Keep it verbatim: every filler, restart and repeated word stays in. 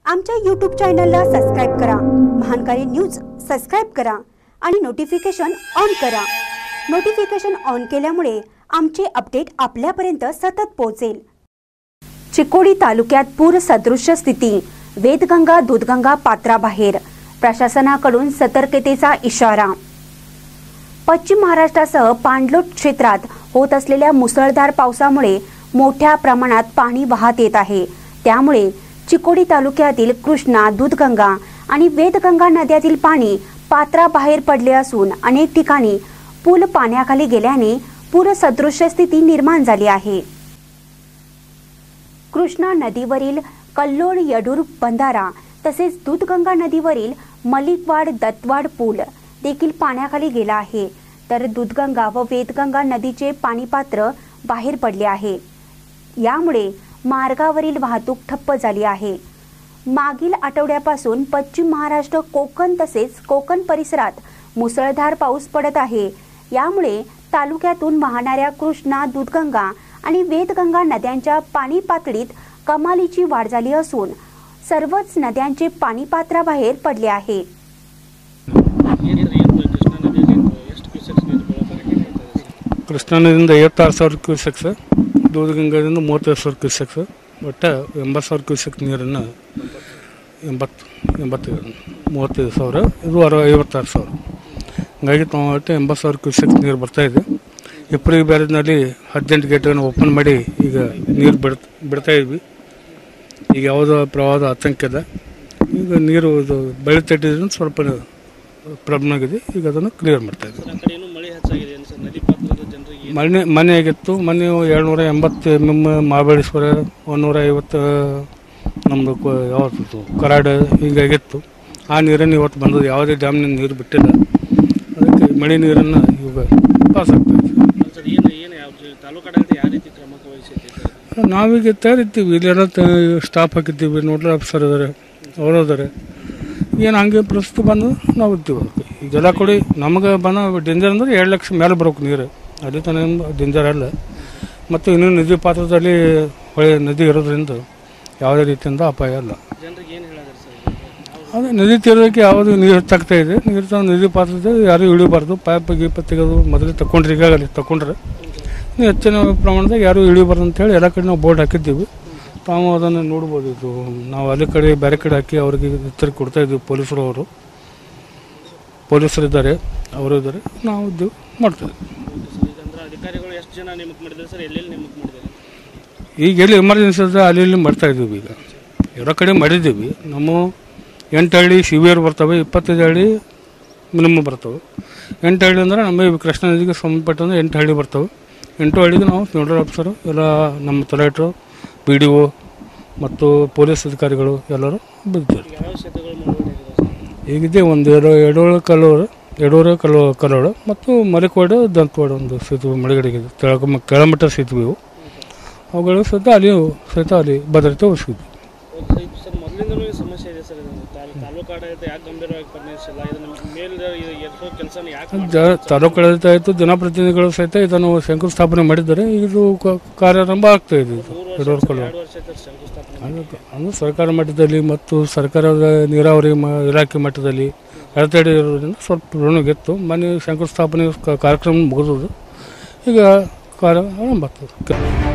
आमच्या यूट्यूब चॅनलला सबस्क्राइब करा, महानकारी न्यूज सबस्क्राइब करा आणि नोटिफिकेशन ऑन करा। नोटिफिकेशन ऑन केल्यामुळे आमचे अपडेट आपल्यापर्यंत सतत पोहोचेल। चिकोडी तालुक्यात पूर सदृश स्थिती, वेदगंगा दूधगंगा पात्राबाहेर, प्रशासनाकडून सतर्कतेचा इशारा। पश्चिम महाराष्ट्रासह पाणलोट क्षेत्रात होत असलेल्या मुसळधार पावसामुळे मोठ्या प्रमाणात पाणी वाहत येत आहे। त्यामुळे चिकोडी तालुक्यातील कृष्णा, दूधगंगा आणि वेदगंगा नद्यातील पाणी पात्राबाहेर पडले असून अनेक ठिकाणी पूल पाण्याखाली गेल्याने पूरसदृश स्थिती निर्माण झाली आहे। कृष्णा नदीवरील कल्लोळ यडूर बंधारा तसेच दूधगंगा नदीवरील मलिकवाड दत्तवाड पूल देखील पाण्याखाली गेला आहे, तर दूधगंगा व वेदगंगा नदीचे पाणीपात्र बाहेर पडले आहे। यामुळे मार्गावरील वाहतूक ठप्प झाली आहे। मागील आठवड्यापासून पश्चिम महाराष्ट्र, कोकण तसेच कोकण परिसरात मुसळधार पाऊस पडत आहे। यामुळे तालुक्यातून वाहणाऱ्या कृष्णा, दूधगंगा आणि वेदगंगा नद्यांच्या पाणी पातळीत कमालीची वाढ झाली असून सर्वच नद्यांचे पाणी पात्राबाहेर पडले आहे। ಕೃಷ್ಣಾ ನದಿಯಿಂದ ಐವತ್ತಾರು ಸಾವಿರ ಕ್ಯೂಸೆಕ್ಸ್, ದೂಧಗಂಗಾದಿಂದ ಮೂವತ್ತೈದು ಸಾವಿರ ಕ್ಯೂಸೆಕ್ಸ್, ಒಟ್ಟು ಎಂಬತ್ತು ಸಾವಿರ ಕ್ಯೂಸೆಕ್ ನೀರನ್ನು ಎಂಬತ್ತು ಎಂಬತ್ತು ಮೂವತ್ತೈದು ಸಾವಿರ ಇದು ಅರ ಐವತ್ತಾರು ಸಾವಿರ ಹಂಗಾಗಿ ನಾವು ಒಟ್ಟು ಎಂಬತ್ತು ಸಾವಿರ ಕ್ಯೂಸೆಕ್ ನೀರು ಬರ್ತಾಯಿದೆ। ಇಪ್ಪರಿಗೆ ಬ್ಯಾರೇಜ್ನಲ್ಲಿ ಹದಿನೆಂಟು ಗೇಟ್ಗಳನ್ನು ಓಪನ್ ಮಾಡಿ ಈಗ ನೀರು ಬಿಡ್ ಬಿಡ್ತಾಯಿದ್ವಿ। ಈಗ ಯಾವುದೋ ಪ್ರವಾಹದ ಆತಂಕ ಇದೆ। ಈಗ ನೀರು ಇದು ಬೆಳೆ ತಟ್ಟಿದ್ರೂ ಸ್ವಲ್ಪ ಪ್ರಾಬ್ಲಮ್ ಆಗಿದೆ, ಈಗ ಅದನ್ನು ಕ್ಲಿಯರ್ ಮಾಡ್ತಾಯಿದ್ವಿ। ಮನೆ ಮನೆ ಆಗಿತ್ತು, ಮನೆ ಏಳ್ನೂರ ಎಂಬತ್ತು ಎಮ್ ಎಮ್ ಮಹಾಬಳೇಶ್ವರ, ಒಂದೂರ ಐವತ್ತು ನಮ್ಮದು ಯಾವತ್ತು ಕರಾಡ ಹೀಗಾಗಿತ್ತು। ಆ ನೀರನ್ನು ಇವತ್ತು ಬಂದದ್ದು, ಯಾವುದೇ ಡ್ಯಾಮ್ನಿಂದ ನೀರು ಬಿಟ್ಟಿಲ್ಲ, ಅದಕ್ಕೆ ಮಳೆ ನೀರನ್ನು ಇವಾಗ ಪಾಸ್ ಆಗ್ತಾಯಿದೆ। ನಾವೀಗ ತಯಾರಿರ್ತೀವಿ, ಇಲ್ಲೆಲ್ಲ ಸ್ಟಾಫ್ ಹಾಕಿದ್ದೀವಿ, ನೋಡಲ್ ಆಫೀಸರ್ ಇದ್ದಾರೆ, ಅವರು ಇದ್ದಾರೆ। ಏನು ಹಂಗೆ ಪ್ರಸ್ತುತ ಬಂದು ನಾವು ಇರ್ತೀವಿ। ಈಗೆಲ್ಲ ಕೊಡಿ ನಮಗೆ ಬಂದ ಡೇಂಜರ್ ಅಂದರೆ ಎರಡು ಲಕ್ಷ ಮೇಲೆ ಬರೋಕೆ ನೀರು, ಅಲ್ಲಿ ತನಕ ಡೇಂಜರ್ ಅಲ್ಲ। ಮತ್ತು ಇನ್ನೂ ನದಿ ಪಾತ್ರದಲ್ಲಿ ಹೊಳೆ ನದಿ ಇರೋದ್ರಿಂದ ಯಾವುದೇ ರೀತಿಯಿಂದ ಅಪಾಯ ಅಲ್ಲ। ಅದೇ ನದಿ ತೀರಕ್ಕೆ ಯಾವುದು ನೀರು ಹೆಚ್ಚಾಗ್ತಾ ಇದೆ, ನೀರು ತ ನದಿ ಪಾತ್ರದ ಯಾರೂ ಇಳಿಬಾರ್ದು, ಪೈಪ್ ಗೀಪ ತೆಗೆದು ಮೊದಲೇ ತಗೊಂಡ್ರೆ ಈಗಾಗಲೇ ತಗೊಂಡ್ರೆ ನೀವು ಹೆಚ್ಚಿನ ಪ್ರಮಾಣದಾಗ ಯಾರೂ ಇಳಿಬಾರ್ದು ಅಂತೇಳಿ ಎಲ್ಲ ಕಡೆ ನಾವು ಬೋರ್ಡ್ ಹಾಕಿದ್ದೀವಿ। ತಾವು ಅದನ್ನು ನೋಡ್ಬೋದು, ಇದು ನಾವು ಅಲ್ಲಿ ಕಡೆ ಬೇರೆ ಕಡೆ ಹಾಕಿ ಅವ್ರಿಗೆ ಎಚ್ಚರಿಕೆ ಕೊಡ್ತಾಯಿದ್ದೀವಿ। ಪೊಲೀಸರು ಅವರು ಪೊಲೀಸರು ಇದ್ದಾರೆ, ಅವರು ಇದ್ದಾರೆ, ನಾವು ಇದ್ದೀವಿ ಮಾಡ್ತಾಯಿದ್ದೀವಿ। ಈಗ ಎಲ್ಲಿ ಎಮರ್ಜೆನ್ಸಿ ಅದ ಅಲ್ಲಿ ಇಲ್ಲಿ ಮಾಡ್ತಾಯಿದ್ದೀವಿ। ಈಗ ಎಲ್ಲ ಕಡೆ ಮಾಡಿದ್ದೀವಿ। ನಮ್ಮ ಎಂಟು ಹಳ್ಳಿ ಸಿವಿಯರ್ ಬರ್ತವೆ, ಇಪ್ಪತ್ತೈದು ಹಳ್ಳಿ ಮಿನಿಮಮ್ ಬರ್ತವೆ। ಎಂಟು ಹಳ್ಳಿ ಅಂದರೆ ನಮ್ಮ ಕೃಷ್ಣಾ ನದಿಗೆ ಸಂಬಂಧಪಟ್ಟಂದ್ರೆ ಎಂಟು ಹಳ್ಳಿ ಬರ್ತವೆ। ಎಂಟು ಹಳ್ಳಿಗೆ ನಾವು ನೋಡಲ್ ಆಫೀಸರು ಎಲ್ಲ, ನಮ್ಮ ತಲಾಟರು, ಪಿ ಡಿ ಒ ಮತ್ತು ಪೊಲೀಸ್ ಅಧಿಕಾರಿಗಳು ಎಲ್ಲರೂ ಬಿದ್ದಿದ್ದಾರೆ। ಈಗಿದೆ ಒಂದು ಎರಡು ಎರಡೂರು ಕಲ್ಲೂರು ಎರಡೂರು ಕಲ್ಲು ಕಲ್ಲೋಳು ಮತ್ತು ಮಲಿಕವಾಡ ದಂತವಾಡ ಒಂದು ಸೇತುವೆ ಮಳೆಗಡೆಗಿದೆ, ಕೆಳ ಕೆಳಮಟ್ಟ ಸೇತುವೆ ಇವು, ಅವುಗಳು ಸಹಿತ ಅಲ್ಲಿ ಸಹಿತ ಅಲ್ಲಿ ಭದ್ರತೆ ವಹಿಸಿದ್ವಿ। ತಾಲೂಕು ಆಡಳಿತ ಆಯಿತು, ಜನಪ್ರತಿನಿಧಿಗಳು ಸಹಿತ ಇದನ್ನು ಶಂಕುಸ್ಥಾಪನೆ ಮಾಡಿದ್ದಾರೆ। ಇದು ಕಾರ್ಯಾರಂಭ ಆಗ್ತಾ ಇದೆ। ಎರಡೂರು ಕಲ್ಲು ಅದು ಸರ್ಕಾರ ಮಟ್ಟದಲ್ಲಿ ಮತ್ತು ಸರ್ಕಾರದ ನೀರಾವರಿ ಇಲಾಖೆ ಮಟ್ಟದಲ್ಲಿ ಅಡೆತಡೆ ಇರೋದ್ರಿಂದ ಸ್ವಲ್ಪ ಋಣಗಿತ್ತು। ಮನೆ ಶಂಕುಸ್ಥಾಪನೆ ಕಾರ್ಯಕ್ರಮ ಮುಗಿದದು, ಈಗ ಕಾರ್ಯ ಆರಂಭ ಆಗ್ತದೆ।